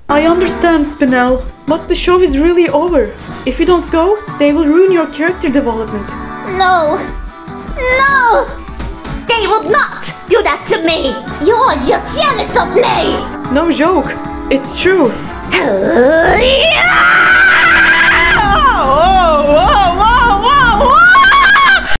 I understand, Spinel, but the show is really over. If you don't go, they will ruin your character development. No! No! They will not do that to me! You're just jealous of me! No joke, it's true.